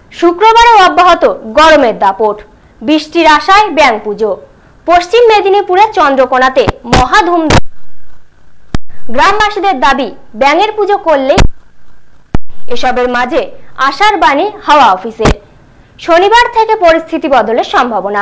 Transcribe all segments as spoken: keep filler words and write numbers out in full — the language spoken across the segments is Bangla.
শুক্রবারে অব্যাহত গরমের দাপট, বৃষ্টির আশায় ব্যাঙ পুজো। পশ্চিম মেদিনীপুরে চন্দ্রকোনাতে মহা ধুমধাম। গ্রামবাসীদের দাবি ব্যাঙের পুজো করলেই। এসবের মাঝে আশার বাণী হাওয়া অফিসের, শনিবার থেকে পরিস্থিতি বদলের সম্ভাবনা।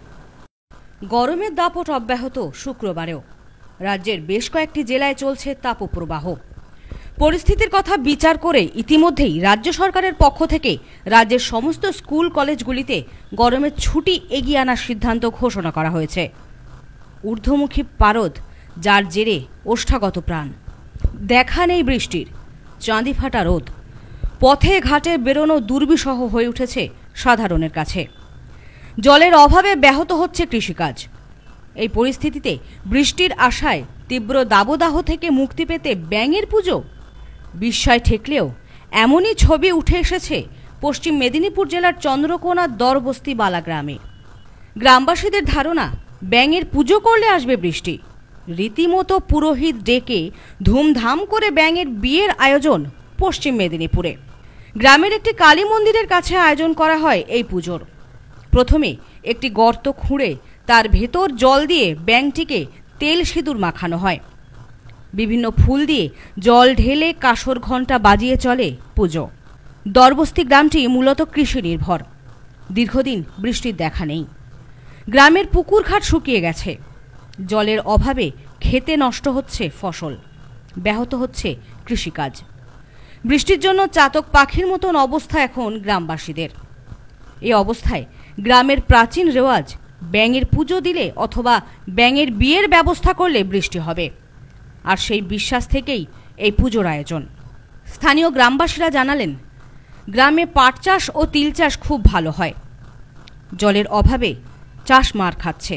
গরমের দাপট অব্যাহত শুক্রবারেও রাজ্যের বেশ কয়েকটি জেলায় চলছে তাপপ্রবাহ। পরিস্থিতির কথা বিচার করে ইতিমধ্যেই রাজ্য সরকারের পক্ষ থেকে রাজ্যের সমস্ত স্কুল কলেজগুলিতে গরমের ছুটি এগিয়ে আনার সিদ্ধান্ত ঘোষণা করা হয়েছে। ঊর্ধ্বমুখী পারদ, যার জেরে ওষ্ঠাগত প্রাণ। দেখা নেই বৃষ্টির, চাঁদি ফাটা রোদ, পথে ঘাটে বেরোনো দুর্বিষহ হয়ে উঠেছে সাধারণের কাছে। জলের অভাবে ব্যাহত হচ্ছে কৃষিকাজ। এই পরিস্থিতিতে বৃষ্টির আশায় তীব্র দাবদাহ থেকে মুক্তি পেতে ব্যাঙের পুজো বিস্ময় ঠেকলেও এমনই ছবি উঠে এসেছে পশ্চিম মেদিনীপুর জেলার চন্দ্রকোনার দরবস্তি বালা গ্রামে। গ্রামবাসীদের ধারণা, ব্যাঙের পুজো করলে আসবে বৃষ্টি। রীতিমতো পুরোহিত ডেকে ধুমধাম করে ব্যাঙের বিয়ের আয়োজন পশ্চিম মেদিনীপুরে। গ্রামের একটি কালী মন্দিরের কাছে আয়োজন করা হয় এই পুজোর। প্রথমে একটি গর্ত খুঁড়ে তার ভেতর জল দিয়ে ব্যাঙটিকে তেল সিঁদুর মাখানো হয়। বিভিন্ন ফুল দিয়ে জল ঢেলে কাসর ঘণ্টা বাজিয়ে চলে পুজো। দরবস্তি গ্রামটি মূলত কৃষি নির্ভর। দীর্ঘদিন বৃষ্টির দেখা নেই। গ্রামের পুকুরঘাট শুকিয়ে গেছে। জলের অভাবে খেতে নষ্ট হচ্ছে ফসল, ব্যাহত হচ্ছে কৃষিকাজ। বৃষ্টির জন্য চাতক পাখির মতন অবস্থা এখন গ্রামবাসীদের। এই অবস্থায় গ্রামের প্রাচীন রেওয়াজ, ব্যাঙের পুজো দিলে অথবা ব্যাঙের বিয়ের ব্যবস্থা করলে বৃষ্টি হবে, আর সেই বিশ্বাস থেকেই এই পুজোর আয়োজন। স্থানীয় গ্রামবাসীরা জানালেন, গ্রামে পাট চাষ ও তিল চাষ খুব ভালো হয়। জলের অভাবে চাষ মার খাচ্ছে।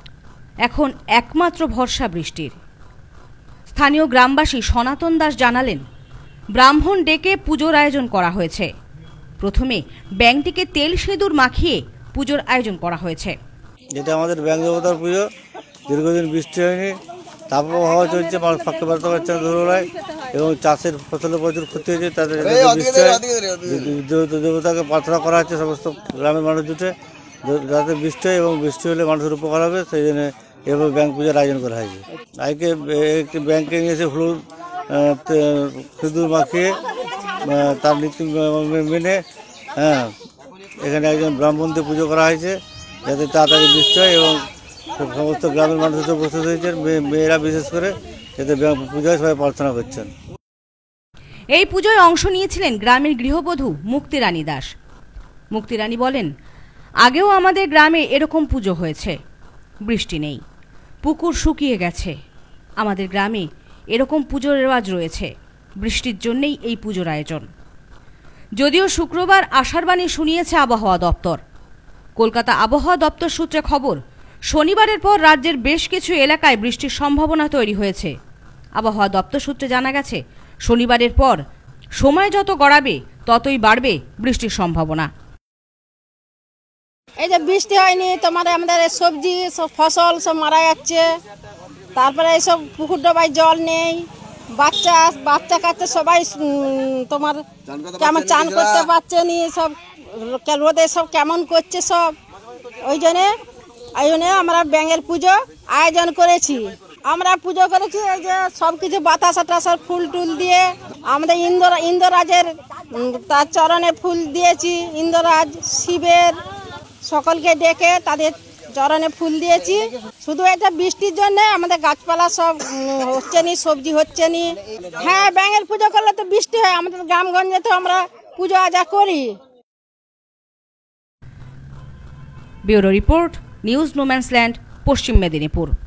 এখন একমাত্র ভরসা বৃষ্টির। স্থানীয় গ্রামবাসী সনাতন দাস জানালেন, ব্রাহ্মণ ডেকে পুজোর আয়োজন করা হয়েছে। প্রথমে ব্যাঙটিকে তেল সিঁদুর মাখিয়ে পুজোর আয়োজন করা হয়েছে। যেটা আমাদের ব্যাঙ দেবতার পুজো। দীর্ঘদিন বৃষ্টি হয়নি, তাপপ্রবাহ চলছে, মানুষ ফাঁকতে পারতে পারছে না ধরোলায়, এবং চাষের ফসলের প্রচুর ক্ষতি হয়েছে। তাদের দেবতাকে প্রার্থনা করা হচ্ছে সমস্ত গ্রামের মানুষ জুটে, যাতে বৃষ্টি হয় এবং বৃষ্টি হলে মানুষের উপকার হবে, সেই জন্য এভাবে ব্যাঙ পূজার আয়োজন করা হয়েছে। আজকে একটি ব্যাঙকে নিয়ে এসে হলুদ সিঁদুর মাখিয়ে তার নীতি মেনে হ্যাঁ এখানে একজন ব্রাহ্মণদের পুজো করা হয়েছে, যাতে তাড়াতাড়ি বৃষ্টি হয়, এবং সমস্ত গ্রামের মানুষ উপস্থিত হয়েছেন, মেয়েরা বিশেষ করে, যাতে পূজায় সবাই প্রার্থনা করছেন। এই পুজোয় অংশ নিয়েছিলেন গ্রামের গৃহবধূ মুক্তিরানী দাস। মুক্তিরানী বলেন, আগেও আমাদের গ্রামে এরকম পুজো হয়েছে, বৃষ্টি নেই, পুকুর শুকিয়ে গেছে। আমাদের গ্রামে এরকম পুজোর রেওয়াজ রয়েছে, বৃষ্টির জন্যেই এই পুজোর আয়োজন। যদিও শুক্রবার আশার বাণী শুনিয়েছে আবহাওয়া দপ্তর। কলকাতা আবহাওয়া দপ্তর সূত্রে খবর, শনিবারের পর রাজ্যের বেশ কিছু এলাকায় বৃষ্টির সম্ভাবনা তৈরি হয়েছে। আবহাওয়া দপ্তর সূত্রে জানা গেছে, শনিবারের পর সময় যত গড়াবে ততই বাড়বে বৃষ্টির সম্ভাবনা। এই যে বৃষ্টি হয়নি, তোমার আমাদের সবজি সব ফসল সব মারা যাচ্ছে। তারপরে এইসব পুকুর ডোবায় জল নেই, বাচ্চা বাচ্চা কাচ্চা সবাই তোমার কেমন চান করতে পারছে নি, সব রোদে সব কেমন করছে সব। ওই জন্যে ওই জন্যে আমরা ব্যাঙের পুজো আয়োজন করেছি। আমরা পুজো করেছি এই যে সব কিছু বাতাসা টাসার ফুল টুল দিয়ে, আমাদের ইন্দ্র ইন্দ্ররাজের তার চরণে ফুল দিয়েছি। ইন্দ্ররাজ শিবের সকলকে ডেকে তাদের চরণে ফুল দিয়েছি। শুধু এটা বৃষ্টির জন্য আমাদের গাছপালা সব হচ্ছে নি, সবজি হচ্ছে নি। হ্যাঁ, ব্যাঙের পুজো করলে তো বৃষ্টি হয়, আমাদের গ্রামগঞ্জে তো আমরা পুজো আজা করি। ব্যুরো রিপোর্ট, নিউজ নোম্যান্সল্যান্ড, পশ্চিম মেদিনীপুর।